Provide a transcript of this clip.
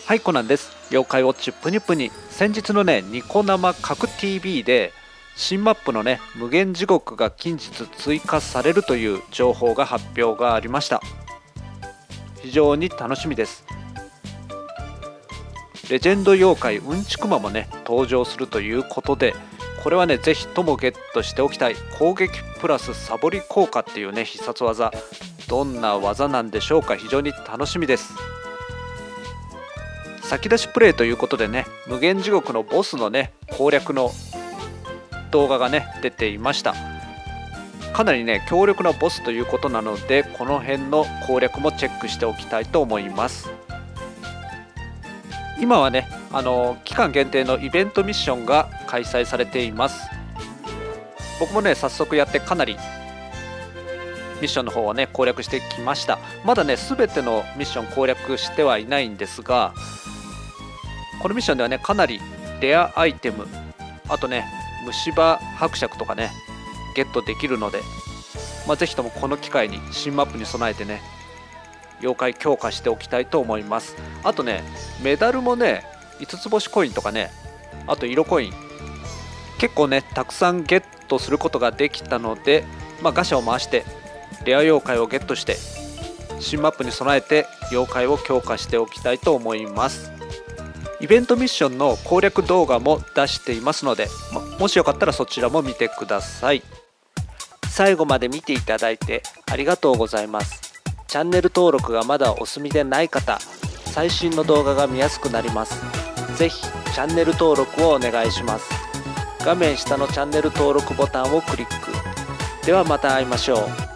はい、コナンです。妖怪ウォッチプニプニ。先日のね、ニコ生各 TV で新マップのね、無限地獄が近日追加されるという情報が発表がありました。非常に楽しみです。レジェンド妖怪うんちくまもね、登場するということで、これはね、ぜひともゲットしておきたい攻撃プラスサボり効果っていうね、必殺技。どんな技なんでしょうか。非常に楽しみです。先出しプレイということでね、無限地獄のボスのね、攻略の動画がね、出ていました。かなりね、強力なボスということなので、この辺の攻略もチェックしておきたいと思います。今はね、期間限定のイベントミッションが開催されています。僕もね、早速やってかなりミッションの方はね、攻略してきました。まだね、全てのミッション攻略してはいないんですが、このミッションではね、かなりレアアイテム、あとね、虫歯伯爵とかね、ゲットできるので、ぜひともこの機会に新マップに備えてね、妖怪強化しておきたいと思います。あとね、メダルもね、5つ星コインとかね、あと色コイン、結構ね、たくさんゲットすることができたので、ガシャを回して、レア妖怪をゲットして、新マップに備えて妖怪を強化しておきたいと思います。イベントミッションの攻略動画も出していますので、もしよかったらそちらも見てください。最後まで見ていただいてありがとうございます。チャンネル登録がまだお済みでない方、最新の動画が見やすくなります。ぜひチャンネル登録をお願いします。画面下のチャンネル登録ボタンをクリック。ではまた会いましょう。